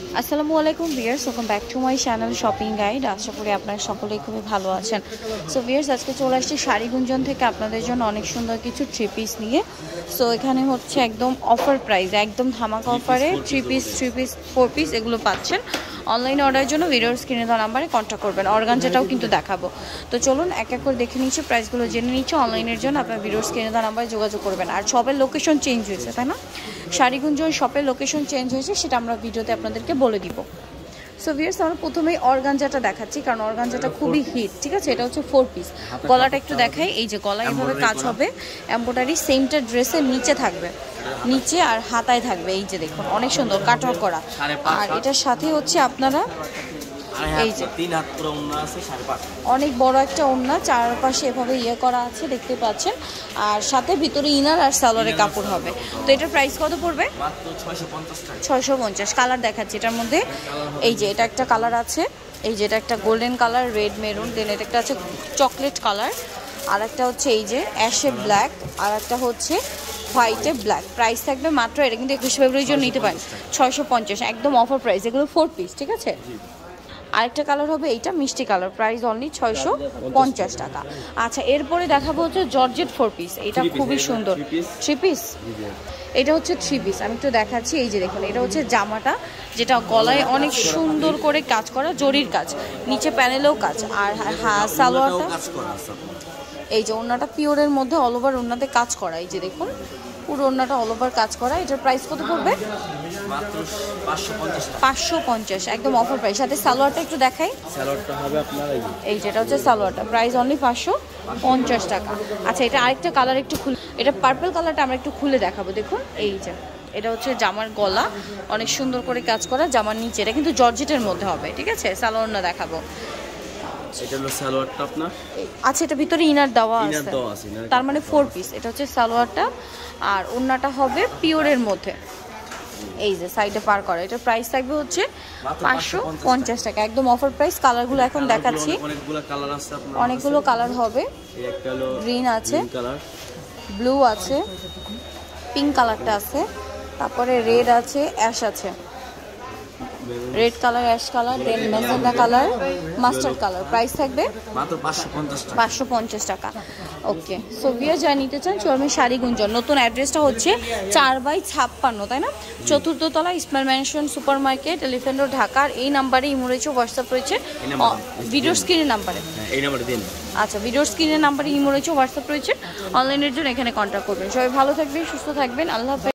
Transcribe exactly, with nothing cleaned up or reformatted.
আসসালামু আলাইকুম viewers, welcome back to my channel shopping guide. আশা করি আপনারা সকলেই খুবই ভালো আছেন। সো ভিউয়ার্স, আজকে চলে আসছি শাড়ি গুঞ্জন থেকে আপনাদের জন্য অনেক সুন্দর কিছু থ্রি পিস নিয়ে। সো এখানে হচ্ছে একদম অফার প্রাইস, একদম ধামাকা অফারে three piece three piece four piece এগুলো পাচ্ছেন। অনলাইন অর্ডারের জন্য ভিডিওর স্ক্রিনে দেওয়া নাম্বারে কন্ট্যাক্ট করবেন। অর্গানজাটাও কিন্তু দেখাবো। তো চলুন এক এক করে দেখে নিচ্ছি, প্রাইসগুলো জেনে নিচ্ছি। অনলাইনের জন্য আপনার ভিডিওর স্ক্রিনে দেওয়া নাম্বারে যোগাযোগ করবেন। আর শপের লোকেশন চেঞ্জ হয়েছে, তাই না? শাড়িগুঞ্জন শপের লোকেশন চেঞ্জ হয়েছে, সেটা আমরা ভিডিওতে আপনাদেরকে বলে দিব। সো ভিউয়ার্স, আমরা প্রথমেই অর্গানজাটা দেখাচ্ছি, কারণ অর্গানজাটা খুবই হিট। ঠিক আছে, এটা হচ্ছে ফোর পিস। গলাটা একটু দেখাই। এই যে গলা এইভাবে কাজ হবে, এমব্রয়ডারি সেমটা ড্রেসের নিচে থাকবে, নিচে আর হাতায় থাকবে। এই যে দেখুন, অনেক সুন্দর কাটওয়ার্ক করা। আর এটার সাথে হচ্ছে আপনারা এই যে অনেক বড় একটা ওড়না, চারপাশে এভাবে ইয়ে করা আছে, দেখতে পাচ্ছেন। আর সাথে ভিতরে ইনার আর সালোয়ারের কাপড় হবে। তো এটার প্রাইস কত পড়বে? ছয়শো পঞ্চাশ। কালার দেখাচ্ছি এটার মধ্যে। এই যে এটা একটা কালার আছে, এই যে এটা একটা golden colour, red maroon, then এটা একটা আছে চকলেট কালার, আর একটা হচ্ছে এই যে অ্যাশে ব্ল্যাক, আর একটা হচ্ছে হোয়াইটে ব্ল্যাক। প্রাইস থাকবে মাত্র, এটা কিন্তু একুশ ফেব্রুয়ারির জন্য নিতে পারেন, ছয়শো পঞ্চাশ, একদম অফার প্রাইস। এগুলো ফোর পিস, ঠিক আছে। আরেকটা কালার হবে এইটা মিষ্টি কালার, প্রাইস অনলি ছয়শো পঞ্চাশ টাকা। আচ্ছা, এরপরে দেখাবো হচ্ছে জর্জেট ফোর পিস। এটা খুবই সুন্দর থ্রি পিস। এটা হচ্ছে থ্রি পিস, আমি একটু দেখাচ্ছি। এই যে দেখুন, এটা হচ্ছে জামাটা, যেটা গলায় অনেক সুন্দর করে কাজ করা, জরির কাজ, নিচে প্যানেলেও কাজ। আর হ্যাঁ, সালোয়ারটা এই যে ওড়নাটা পিওরের মধ্যে অল ওভার ওড়নাতে কাজ করা। এই যে দেখুন, পুরো ওড়নাটা অল ওভার কাজ করা। এটার প্রাইস কত পড়বে? পাঁচশো পঞ্চাশ, একদম অফার প্রাইস। সাথে সালোয়ারটা একটু দেখাই। সালোয়ারটা হবে আপনার এই যেটা হচ্ছে সালোয়ারটা, প্রাইস অনলি পাঁচশো পঞ্চাশ টাকা। আচ্ছা, এটা আরেকটা কালার একটু খুলে, এটা পার্পল কালারটা আমরা একটু খুলে দেখাবো। দেখুন, এই যে এটা হচ্ছে জামার গলা, অনেক সুন্দর করে কাজ করা। জামার নিচে এটা কিন্তু জর্জেটের মধ্যে হবে, ঠিক আছে। সালোয়ার না দেখাবো। এটা হলো সালোয়ারটা আপনার। আচ্ছা, এটা ভিতরে ইনার দেওয়া আছে, তার মানে ফোর পিস। এটা হচ্ছে সালোয়ারটা, আর ওড়নাটা হবে পিওরের মধ্যে। এই যে সাইডে পার করা। এটার প্রাইস থাকবে হচ্ছে পাঁচশো পঞ্চাশ টাকা, একদম অফার প্রাইস। কালারগুলো এখন দেখাচ্ছি, অনেকগুলো কালার আছে আপনার, অনেকগুলো কালার হবে। একটা হলো গ্রিন আছে, কালার, ব্লু আছে, পিঙ্ক কালারটা আছে, তারপরে রেড আছে, অ্যাশ আছে, red colour, ash colour, then magenta colour, mustard colour. Price থাকবে মাত্র পাঁচশো পঞ্চাশ টাকা। পাঁচশো পঞ্চাশ টাকা। ওকে, সো ভিউয়ার যা নিতে চান চলবেন শাড়ি গুঞ্জন। নতুন অ্যাড্রেসটা হচ্ছে চার বাই ছাপ্পান্ন, তাই না? চতুর্থ তলা, Ismail mansion super market, elephant road, ঢাকার। এই নাম্বারে ইমো রয়েছে, হোয়াটসঅ্যাপ রয়েছে, ভিডিওর স্ক্রিনের নাম্বারে। এই নাম্বারে দিন। আচ্ছা, ভিডিওর স্ক্রিনের নাম্বারে ইমো রয়েছে, হোয়াটসঅ্যাপ রয়েছে। অনলাইনের জন্য এখানে কন্ট্যাক্ট করবেন। সবাই ভালো থাকবেন, সুস্থ থাকবেন। আল্লাহ হাফেজ।